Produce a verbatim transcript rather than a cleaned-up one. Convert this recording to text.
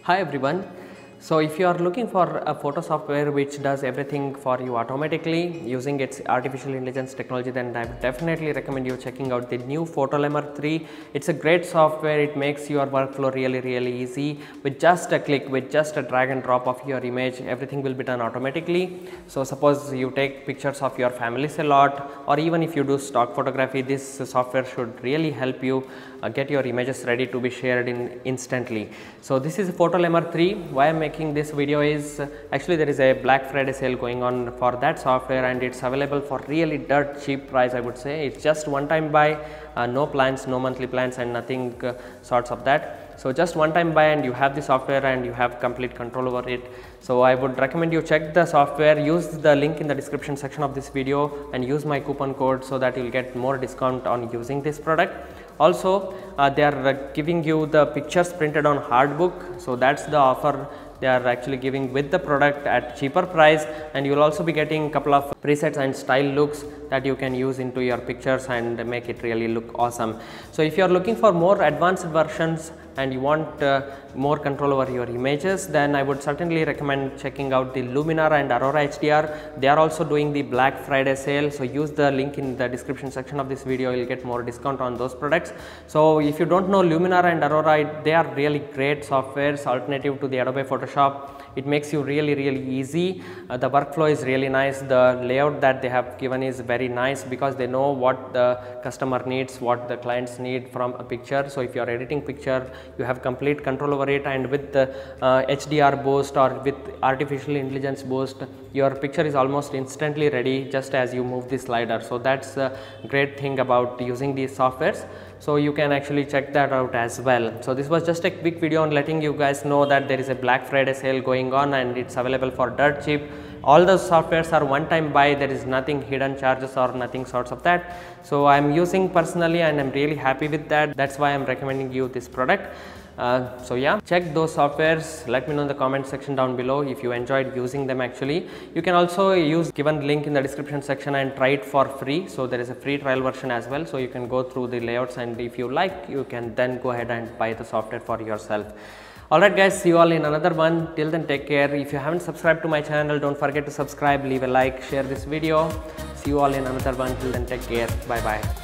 Hi everyone. So if you are looking for a photo software which does everything for you automatically using its artificial intelligence technology, then I would definitely recommend you checking out the new Photolemur three. It's a great software. It makes your workflow really really easy. With just a click, with just a drag and drop of your image, everything will be done automatically. So suppose you take pictures of your families a lot, or even if you do stock photography, this software should really help you uh, get your images ready to be shared in instantly. So this is Photolemur three. Why I'm making this video is uh, actually there is a Black Friday sale going on for that software, and it's available for really dirt cheap price. I would say it's just one time buy, uh, no plans, no monthly plans and nothing uh, sorts of that. So just one time buy and you have the software and you have complete control over it. So I would recommend you check the software, use the link in the description section of this video and use my coupon code so that you will get more discount on using this product. Also uh, they are uh, giving you the pictures printed on hard book, so that's the offer they are actually giving with the product at cheaper price, and you will also be getting couple of presets and style looks that you can use into your pictures and make it really look awesome. So if you are looking for more advanced versions and you want uh, more control over your images, then I would certainly recommend checking out the Luminar and Aurora H D R. They are also doing the Black Friday sale, so use the link in the description section of this video. You will get more discount on those products. So if you don't know Luminar and Aurora, they are really great softwares, alternative to the Adobe Photoshop. It makes you really really easy. Uh, the workflow is really nice. The layout that they have given is very nice because they know what the customer needs, what the clients need from a picture. So if you are editing picture, you have complete control over it, and with the uh, H D R boost or with artificial intelligence boost, your picture is almost instantly ready just as you move the slider. So that's a great thing about using these softwares. So you can actually check that out as well. So this was just a quick video on letting you guys know that there is a Black Friday sale going on and it's available for dirt cheap. All those softwares are one time buy. There is nothing hidden charges or nothing sorts of that. So I am using personally and I am really happy with that. That's why I am recommending you this product. Uh, so yeah, check those softwares. Let me know in the comment section down below if you enjoyed using them. Actually, you can also use given link in the description section and try it for free. So there is a free trial version as well, so you can go through the layouts, and if you like, you can then go ahead and buy the software for yourself. Alright guys, see you all in another one. Till then, take care. If you haven't subscribed to my channel, don't forget to subscribe, leave a like, share this video. See you all in another one. Till then, take care. Bye bye.